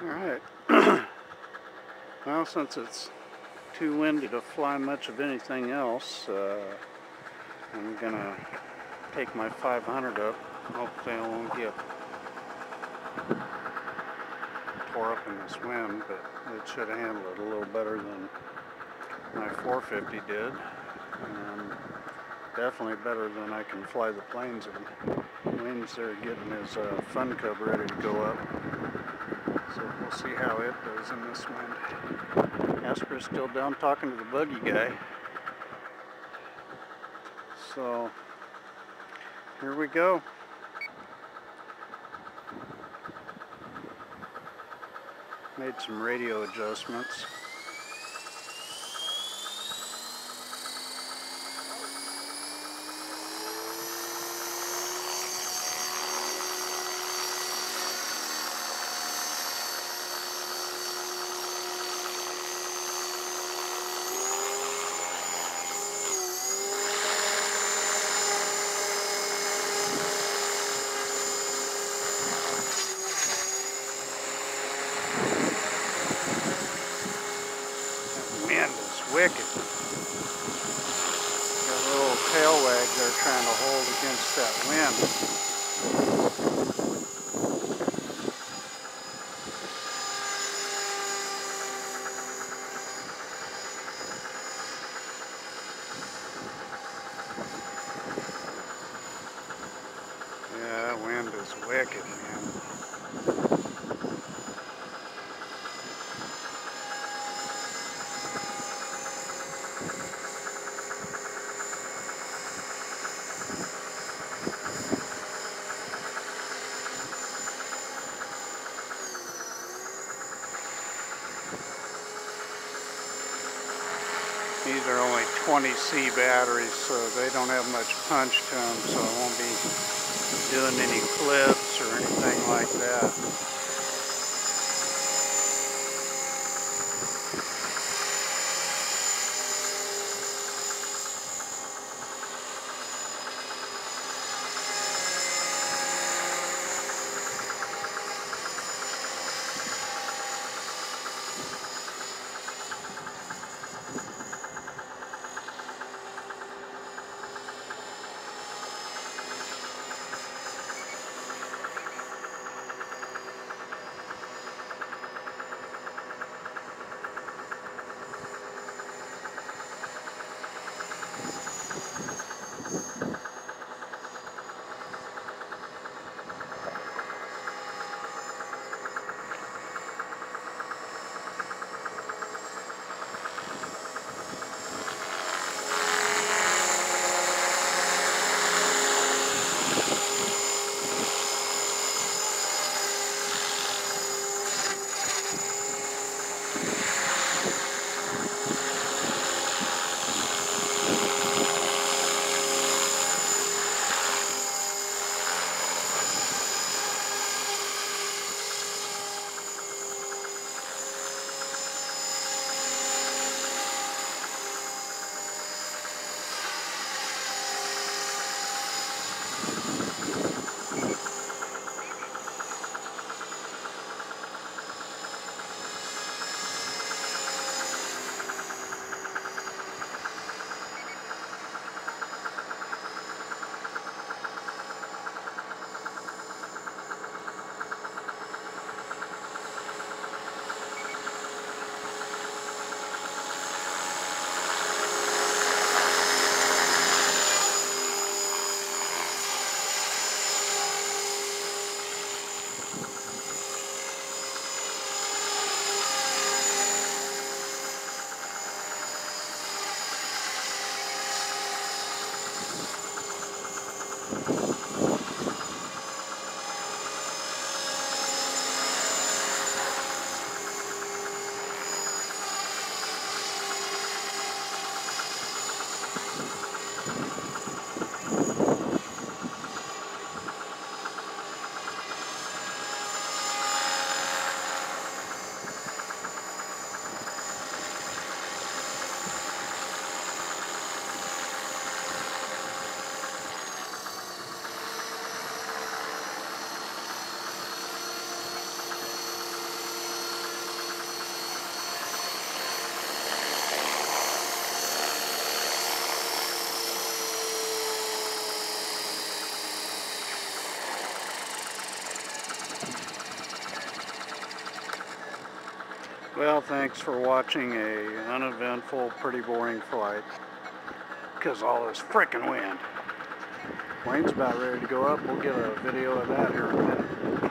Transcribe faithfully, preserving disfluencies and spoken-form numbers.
Alright, well, since it's too windy to fly much of anything else, uh, I'm gonna take my five hundred up. Hopefully I won't get tore up in this wind, but it should handle it a little better than my four fifty did. And definitely better than I can fly the planes in. Wayne's there getting his uh, fun cub ready to go up. So we'll see how it does in this wind. Asper's still down talking to the buggy guy. So here we go. Made some radio adjustments. Wicked. Got a little tail wag they're trying to hold against that wind. Yeah, that wind is wicked, man. These are only twenty C batteries, so they don't have much punch to them, so I won't be doing any flips or anything like that. Well, thanks for watching a uneventful, pretty boring flight. Because all this frickin' wind. Plane's about ready to go up. We'll get a video of that here in a minute.